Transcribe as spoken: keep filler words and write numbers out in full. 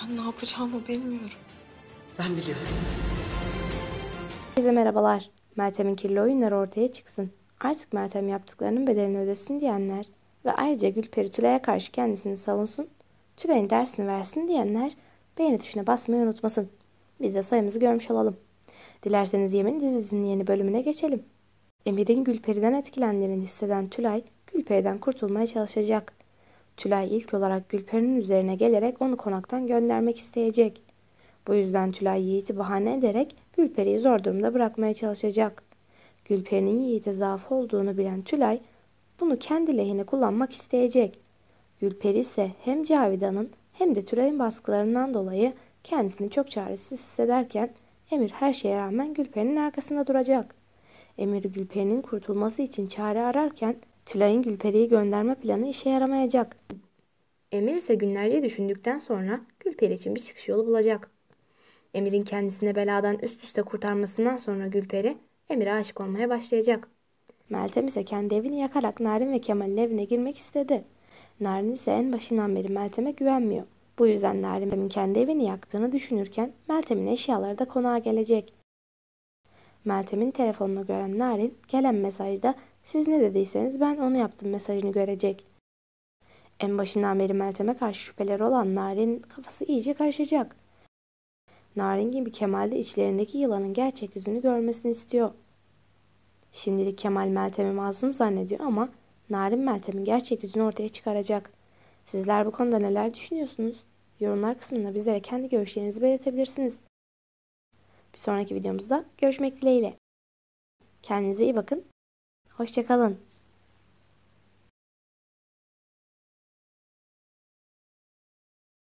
Ben ne yapacağımı bilmiyorum. Ben biliyorum. Herkese merhabalar. Meltem'in kirli oyunları ortaya çıksın. Artık Meltem yaptıklarının bedelini ödesin diyenler ve ayrıca Gülperi Tülay'a karşı kendisini savunsun, Tülay'ın dersini versin diyenler beğeni tuşuna basmayı unutmasın. Biz de sayımızı görmüş olalım. Dilerseniz Yemin dizisinin yeni bölümüne geçelim. Emir'in Gülperi'den etkilendiğini hisseden Tülay, Gülperi'den kurtulmaya çalışacak. Tülay ilk olarak Gülperi'nin üzerine gelerek onu konaktan göndermek isteyecek. Bu yüzden Tülay Yiğit'i bahane ederek Gülperi'yi zor durumda bırakmaya çalışacak. Gülperi'nin Yiğit'e zaaf olduğunu bilen Tülay bunu kendi lehine kullanmak isteyecek. Gülperi ise hem Cavidan'ın hem de Tülay'ın baskılarından dolayı kendisini çok çaresiz hissederken Emir her şeye rağmen Gülperi'nin arkasında duracak. Emir Gülperi'nin kurtulması için çare ararken Tülay'ın Gülperi'yi gönderme planı işe yaramayacak. Emir ise günlerce düşündükten sonra Gülperi için bir çıkış yolu bulacak. Emir'in kendisine beladan üst üste kurtarmasından sonra Gülperi, Emir'e aşık olmaya başlayacak. Meltem ise kendi evini yakarak Narin ve Kemal'in evine girmek istedi. Narin ise en başından beri Meltem'e güvenmiyor. Bu yüzden Narin'in kendi evini yaktığını düşünürken Meltem'in eşyaları da konağa gelecek. Meltem'in telefonunu gören Narin, gelen mesajda siz ne dediyseniz ben onu yaptım mesajını görecek. En başından beri Meltem'e karşı şüpheleri olan Narin'in kafası iyice karışacak. Narin gibi Kemal de içlerindeki yılanın gerçek yüzünü görmesini istiyor. Şimdilik Kemal Meltem'i mazlum zannediyor ama Narin Meltem'in gerçek yüzünü ortaya çıkaracak. Sizler bu konuda neler düşünüyorsunuz? Yorumlar kısmında bizlere kendi görüşlerinizi belirtebilirsiniz. Bir sonraki videomuzda görüşmek dileğiyle. Kendinize iyi bakın. Hoşça kalın.